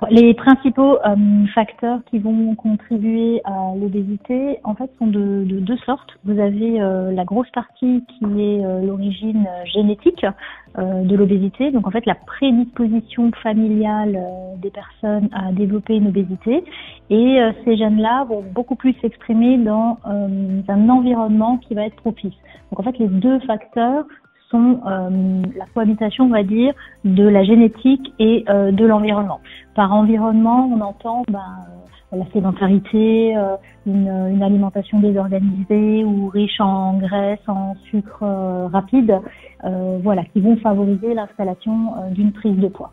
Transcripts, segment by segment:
Les principaux facteurs qui vont contribuer à l'obésité, en fait, sont de deux sortes. Vous avez la grosse partie qui est l'origine génétique de l'obésité, donc en fait la prédisposition familiale des personnes à développer une obésité. Et ces gènes-là vont beaucoup plus s'exprimer dans un environnement qui va être propice. Donc en fait, les deux facteurs sont la cohabitation, on va dire, de la génétique et de l'environnement. Par environnement, on entend la sédentarité, une alimentation désorganisée ou riche en graisse, en sucre rapide, voilà, qui vont favoriser l'installation d'une prise de poids.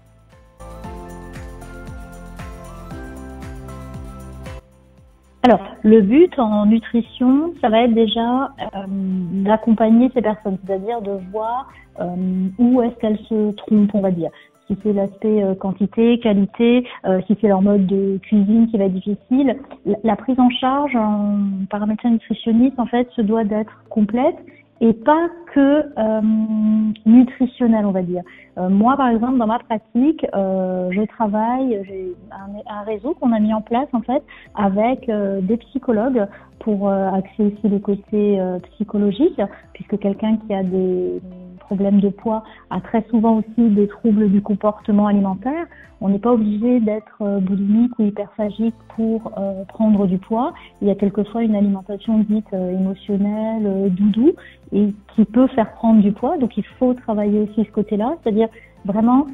Alors, le but en nutrition, ça va être déjà d'accompagner ces personnes, c'est-à-dire de voir où est-ce qu'elles se trompent, on va dire. Si c'est l'aspect quantité, qualité, si c'est leur mode de cuisine qui va être difficile. La prise en charge par un médecin nutritionniste, en fait, se doit d'être complète et pas que nutritionnelle, on va dire. Moi, par exemple, dans ma pratique, je travaille, j'ai un réseau qu'on a mis en place, en fait, avec des psychologues pour axer aussi le côté psychologique, puisque quelqu'un qui a des problèmes de poids a très souvent aussi des troubles du comportement alimentaire. On n'est pas obligé d'être boulimique ou hyperphagique pour prendre du poids. Il y a quelquefois une alimentation dite émotionnelle, doudou, et qui peut faire prendre du poids. Donc il faut travailler aussi ce côté-là, c'est-à-dire vraiment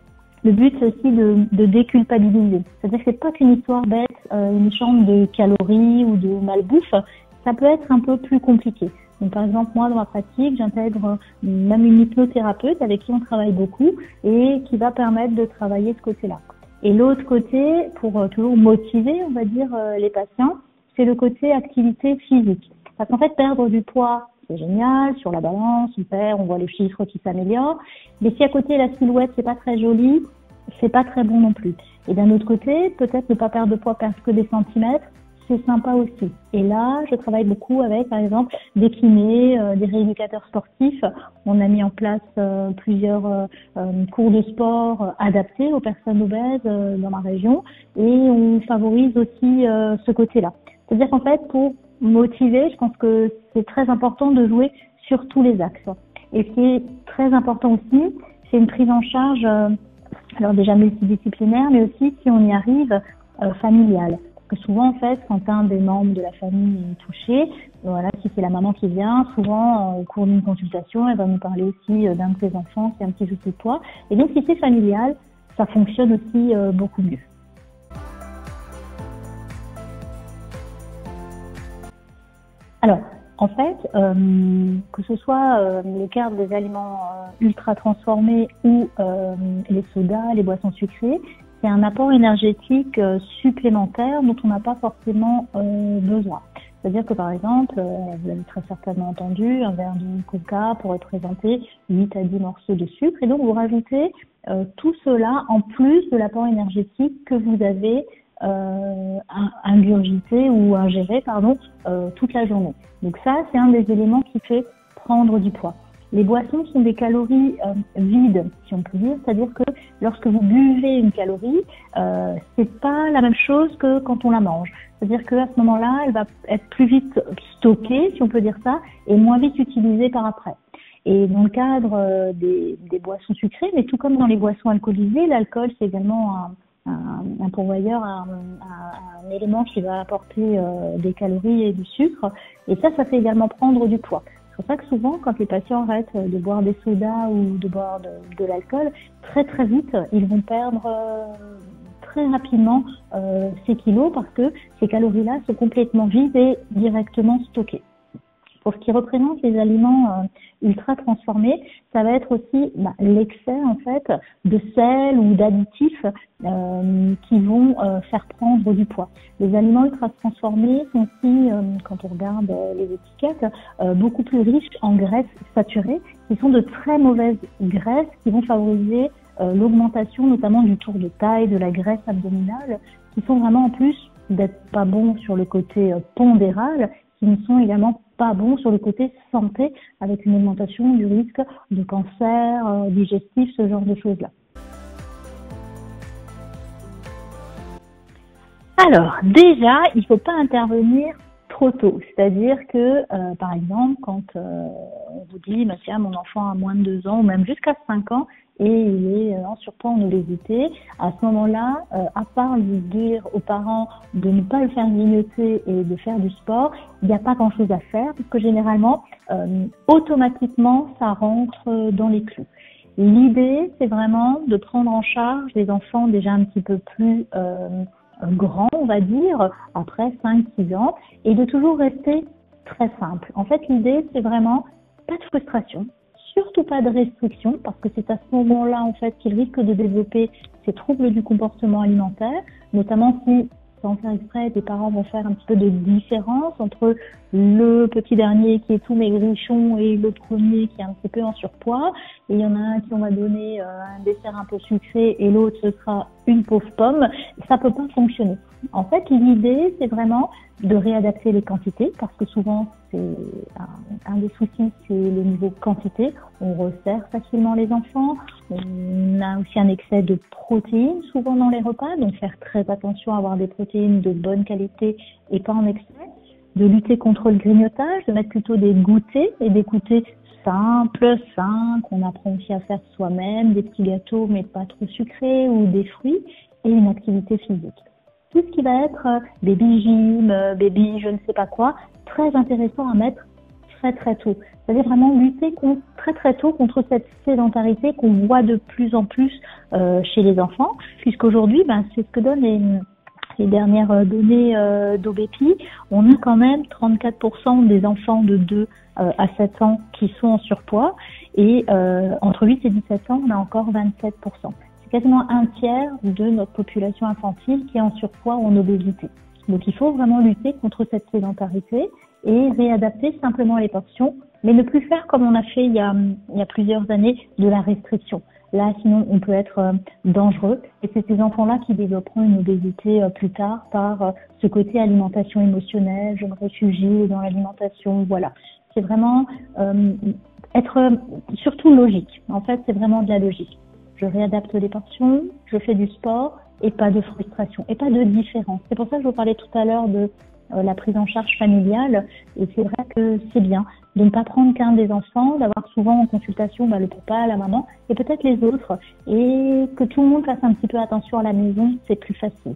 le but c'est aussi de déculpabiliser. C'est-à-dire que c'est pas qu'une histoire bête, une chambre de calories ou de malbouffe. Ça peut être un peu plus compliqué. Donc, par exemple, moi, dans ma pratique, j'intègre même une hypnothérapeute avec qui on travaille beaucoup et qui va permettre de travailler ce côté-là. Et l'autre côté, pour toujours motiver, on va dire, les patients, c'est le côté activité physique. Parce qu'en fait, perdre du poids, c'est génial. Sur la balance, on voit les chiffres qui s'améliorent. Mais si à côté, la silhouette, c'est pas très joli, c'est pas très bon non plus. Et d'un autre côté, peut-être ne pas perdre de poids, perdre que des centimètres, c'est sympa aussi. Et là, je travaille beaucoup avec, par exemple, des kinés, des rééducateurs sportifs. On a mis en place plusieurs cours de sport adaptés aux personnes obèses dans ma région et on favorise aussi ce côté-là. C'est-à-dire qu'en fait, pour motiver, je pense que c'est très important de jouer sur tous les axes. Et ce qui est très important aussi, c'est une prise en charge, alors déjà multidisciplinaire, mais aussi, si on y arrive, familiale. Parce que souvent, en fait, quand un des membres de la famille est touché, voilà, si c'est la maman qui vient, souvent, au cours d'une consultation, elle va nous parler aussi d'un de ses enfants qui a un petit souci de poids. Et donc, si c'est familial, ça fonctionne aussi beaucoup mieux. Alors, en fait, que ce soit le cas des aliments ultra transformés ou les sodas, les boissons sucrées, c'est un apport énergétique supplémentaire dont on n'a pas forcément besoin. C'est-à-dire que par exemple, vous avez très certainement entendu, un verre de coca pourrait présenter 8 à 10 morceaux de sucre et donc vous rajoutez tout cela en plus de l'apport énergétique que vous avez ingurgité ou ingéré toute la journée. Donc ça, c'est un des éléments qui fait prendre du poids. Les boissons sont des calories vides, si on peut dire, c'est-à-dire que lorsque vous buvez une calorie, c'est pas la même chose que quand on la mange. C'est-à-dire qu'à ce moment-là, elle va être plus vite stockée, si on peut dire ça, et moins vite utilisée par après. Et dans le cadre des boissons sucrées, mais tout comme dans les boissons alcoolisées, l'alcool c'est également un pourvoyeur, un élément qui va apporter des calories et du sucre, et ça fait également prendre du poids. C'est pour ça que souvent, quand les patients arrêtent de boire des sodas ou de boire de l'alcool, très très vite, ils vont perdre très rapidement ces kilos parce que ces calories-là sont complètement vides et directement stockées. Pour ce qui représente les aliments ultra transformés, ça va être aussi l'excès en fait de sel ou d'additifs qui vont faire prendre du poids. Les aliments ultra transformés sont aussi, quand on regarde les étiquettes, beaucoup plus riches en graisses saturées, qui sont de très mauvaises graisses qui vont favoriser l'augmentation notamment du tour de taille, de la graisse abdominale, qui sont vraiment en plus d'être pas bons sur le côté pondéral, qui ne sont également pas bons sur le côté santé, avec une augmentation du risque de cancer digestif, ce genre de choses-là. Alors, déjà, il ne faut pas intervenir trop tôt. C'est-à-dire que, par exemple, quand on vous dit, bah, tiens, mon enfant a moins de 2 ans, ou même jusqu'à 5 ans, et il est en surpoids, en obésité, à ce moment-là, à part lui dire aux parents de ne pas le faire grignoter et de faire du sport, il n'y a pas grand-chose à faire, parce que généralement, automatiquement, ça rentre dans les clous. L'idée, c'est vraiment de prendre en charge des enfants déjà un petit peu plus grands, on va dire, après 5-6 ans, et de toujours rester très simple. En fait, l'idée, c'est vraiment pas de frustration, surtout pas de restriction, parce que c'est à ce moment-là, en fait, qu'il risque de développer ces troubles du comportement alimentaire, notamment si, sans faire exprès, des parents vont faire un petit peu de différence entre le petit dernier qui est tout maigrichon et le premier qui est un petit peu en surpoids. Et il y en a un qui on va donner un dessert un peu sucré et l'autre ce sera une pauvre pomme. Ça peut pas fonctionner. En fait, l'idée, c'est vraiment de réadapter les quantités parce que souvent, c'est un des soucis, c'est le niveau quantité. On resserre facilement les enfants. On a aussi un excès de protéines souvent dans les repas, donc faire très attention à avoir des protéines de bonne qualité et pas en excès. De lutter contre le grignotage, de mettre plutôt des goûters et des goûters simples, sains, qu'on apprend aussi à faire soi-même, des petits gâteaux mais pas trop sucrés ou des fruits et une activité physique. Tout ce qui va être baby gym, baby je ne sais pas quoi, très intéressant à mettre très très tôt. C'est-à-dire vraiment lutter très très tôt contre cette sédentarité qu'on voit de plus en plus chez les enfants, puisqu'aujourd'hui, c'est ce que donnent les dernières données d'OBEPI. On a quand même 34% des enfants de 2 à 7 ans qui sont en surpoids et entre 8 et 17 ans, on a encore 27%. Quasiment un tiers de notre population infantile qui est en surpoids ou en obésité. Donc il faut vraiment lutter contre cette sédentarité et réadapter simplement les portions, mais ne plus faire comme on a fait il y a plusieurs années de la restriction. Là, sinon, on peut être dangereux et c'est ces enfants-là qui développeront une obésité plus tard par ce côté alimentation émotionnelle, je me réfugie dans l'alimentation, voilà. C'est vraiment être surtout logique. En fait, c'est vraiment de la logique. Je réadapte les portions, je fais du sport et pas de frustration et pas de différence. C'est pour ça que je vous parlais tout à l'heure de la prise en charge familiale et c'est vrai que c'est bien de ne pas prendre qu'un des enfants, d'avoir souvent en consultation le papa, la maman et peut-être les autres et que tout le monde fasse un petit peu attention à la maison, c'est plus facile.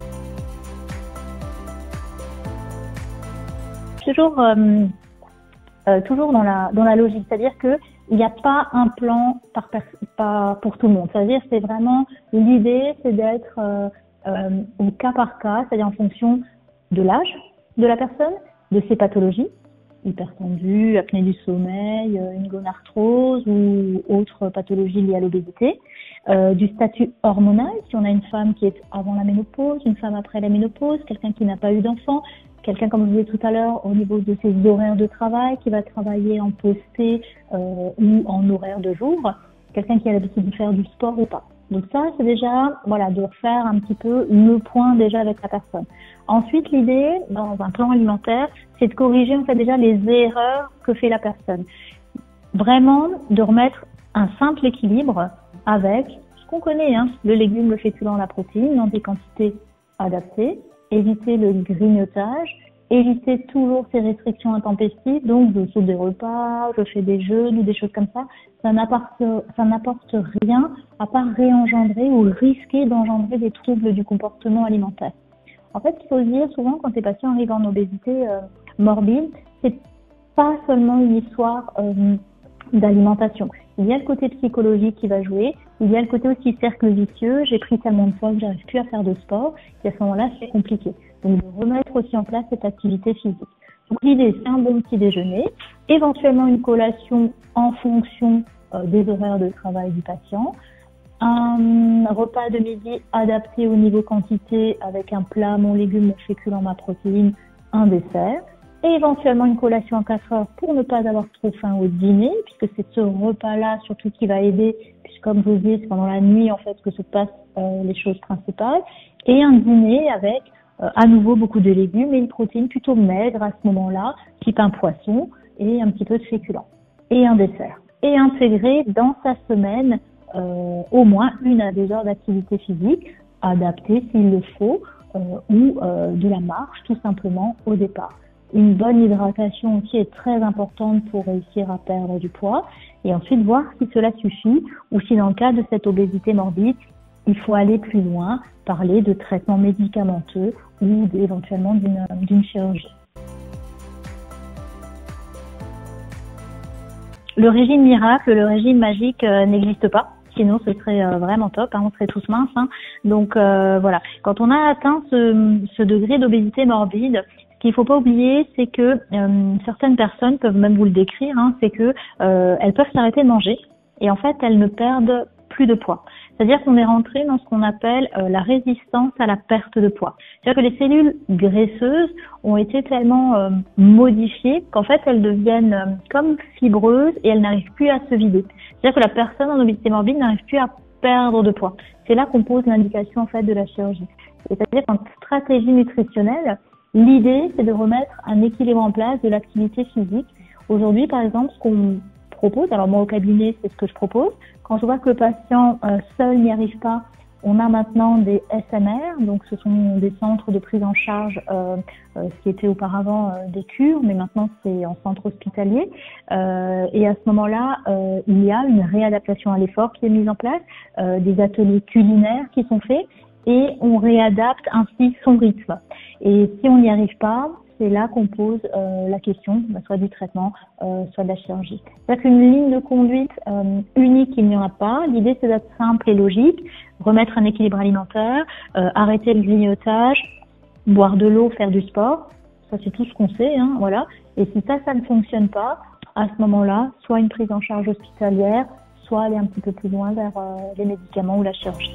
Toujours dans la logique, c'est-à-dire que il n'y a pas un plan pour tout le monde. C'est-à-dire, c'est vraiment l'idée, c'est d'être au cas par cas, c'est-à-dire en fonction de l'âge de la personne, de ses pathologies, hypertendue, apnée du sommeil, une gonarthrose ou autre pathologie liée à l'obésité, du statut hormonal, si on a une femme qui est avant la ménopause, une femme après la ménopause, quelqu'un qui n'a pas eu d'enfant, quelqu'un, comme je vous disais tout à l'heure, au niveau de ses horaires de travail, qui va travailler en posté ou en horaire de jour, quelqu'un qui a l'habitude de faire du sport ou pas. Donc ça, c'est déjà, de refaire un petit peu le point déjà avec la personne. Ensuite, l'idée, dans un plan alimentaire, c'est de corriger en fait déjà les erreurs que fait la personne. Vraiment, de remettre un simple équilibre avec ce qu'on connaît, le légume, le féculent, la protéine, dans des quantités adaptées, éviter le grignotage, éviter toujours ces restrictions intempestives, donc je saute des repas, je fais des jeûnes ou des choses comme ça. Ça n'apporte rien à part réengendrer ou risquer d'engendrer des troubles du comportement alimentaire. En fait, il faut se dire souvent quand les patients arrivent en obésité morbide, c'est pas seulement une histoire d'alimentation. Il y a le côté psychologique qui va jouer, il y a le côté aussi cercle vicieux, j'ai pris tellement de poids que j'arrive plus à faire de sport, et à ce moment-là, c'est compliqué. Donc, de remettre aussi en place cette activité physique. Donc, l'idée, c'est un bon petit déjeuner, éventuellement une collation en fonction des horaires de travail du patient, un repas de midi adapté au niveau quantité avec un plat, mon légume, mon féculent, ma protéine, un dessert, et éventuellement une collation en 4 heures pour ne pas avoir trop faim au dîner, puisque c'est ce repas-là surtout qui va aider, puisque comme je vous dis, c'est pendant la nuit en fait que se passent les choses principales, et un dîner avec à nouveau beaucoup de légumes et une protéine plutôt maigre à ce moment-là, type un poisson et un petit peu de féculent, et un dessert. Et intégrer dans sa semaine au moins 1 à 2 heures d'activité physique, adaptée s'il le faut, ou de la marche tout simplement au départ. Une bonne hydratation aussi est très importante pour réussir à perdre du poids et ensuite voir si cela suffit ou si dans le cas de cette obésité morbide, il faut aller plus loin, parler de traitements médicamenteux ou éventuellement d'une chirurgie. Le régime miracle, le régime magique n'existe pas. Sinon, ce serait vraiment top, on serait tous minces. Donc voilà, quand on a atteint ce degré d'obésité morbide, ce qu'il ne faut pas oublier, c'est que certaines personnes peuvent même vous le décrire, c'est que elles peuvent s'arrêter de manger et en fait, elles ne perdent plus de poids. C'est-à-dire qu'on est rentré dans ce qu'on appelle la résistance à la perte de poids. C'est-à-dire que les cellules graisseuses ont été tellement modifiées qu'en fait, elles deviennent comme fibreuses et elles n'arrivent plus à se vider. C'est-à-dire que la personne en obésité morbide n'arrive plus à perdre de poids. C'est là qu'on pose l'indication en fait de la chirurgie. C'est-à-dire qu'en stratégie nutritionnelle, l'idée, c'est de remettre un équilibre en place de l'activité physique. Aujourd'hui, par exemple, ce qu'on propose, alors moi au cabinet, c'est ce que je propose. Quand je vois que le patient seul n'y arrive pas, on a maintenant des SMR, donc ce sont des centres de prise en charge, ce qui était auparavant des cures, mais maintenant c'est en centre hospitalier. Et à ce moment-là, il y a une réadaptation à l'effort qui est mise en place, des ateliers culinaires qui sont faits, et on réadapte ainsi son rythme. Et si on n'y arrive pas, c'est là qu'on pose la question, soit du traitement, soit de la chirurgie. C'est-à-dire qu'une ligne de conduite unique, il n'y en a pas. L'idée, c'est d'être simple et logique, remettre un équilibre alimentaire, arrêter le grignotage, boire de l'eau, faire du sport. Ça, c'est tout ce qu'on sait, voilà. Et si ça ne fonctionne pas, à ce moment-là, soit une prise en charge hospitalière, soit aller un petit peu plus loin vers les médicaments ou la chirurgie.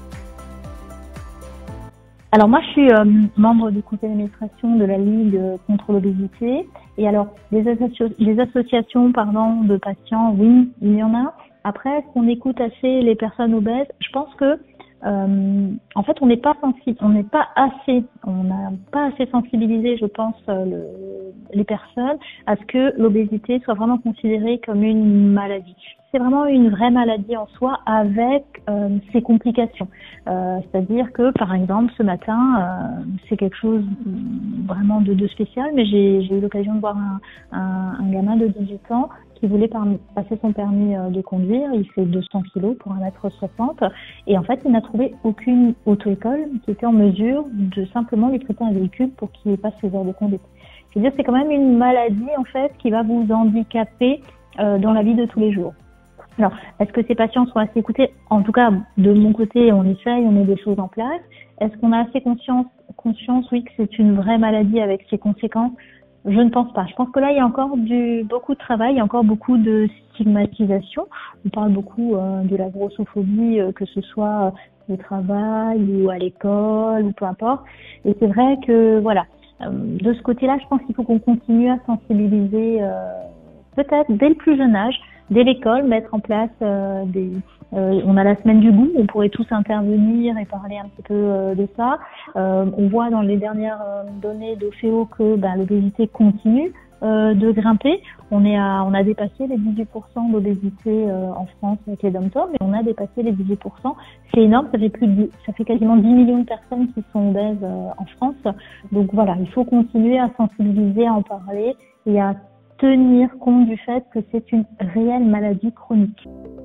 Alors moi, je suis membre du conseil d'administration de la Ligue contre l'obésité. Et alors, les associations de patients, oui, il y en a. Après, est-ce qu'on écoute assez les personnes obèses? Je pense que, en fait, on n'a pas assez sensibilisé, je pense, les personnes à ce que l'obésité soit vraiment considérée comme une maladie. C'est vraiment une vraie maladie en soi avec ses complications. C'est-à-dire que, par exemple, ce matin, c'est quelque chose vraiment de spécial, mais j'ai eu l'occasion de voir un gamin de 18 ans qui voulait passer son permis de conduire. Il fait 200 kilos pour 1m60 et en fait, il n'a trouvé aucune auto-école qui était en mesure de simplement lui prêter un véhicule pour qu'il passe ses heures de conduite. Je veux dire, c'est quand même une maladie en fait qui va vous handicaper dans la vie de tous les jours. Alors, est-ce que ces patients sont assez écoutés? En tout cas, de mon côté, on essaye, on met des choses en place. Est-ce qu'on a assez conscience, oui, que c'est une vraie maladie avec ses conséquences? Je ne pense pas. Je pense que là, il y a encore beaucoup de travail, il y a encore beaucoup de stigmatisation. On parle beaucoup de la grossophobie, que ce soit au travail ou à l'école ou peu importe. Et c'est vrai que, voilà, de ce côté-là, je pense qu'il faut qu'on continue à sensibiliser peut-être dès le plus jeune âge, dès l'école, mettre en place on a la semaine du goût, on pourrait tous intervenir et parler un petit peu de ça. On voit dans les dernières données d'Ophéo que l'obésité continue de grimper. On a dépassé les 18% d'obésité en France avec les DOM-TOM, et on a dépassé les 18%. C'est énorme, ça fait quasiment 10 millions de personnes qui sont obèses en France. Donc voilà, il faut continuer à sensibiliser, à en parler et à tenir compte du fait que c'est une réelle maladie chronique.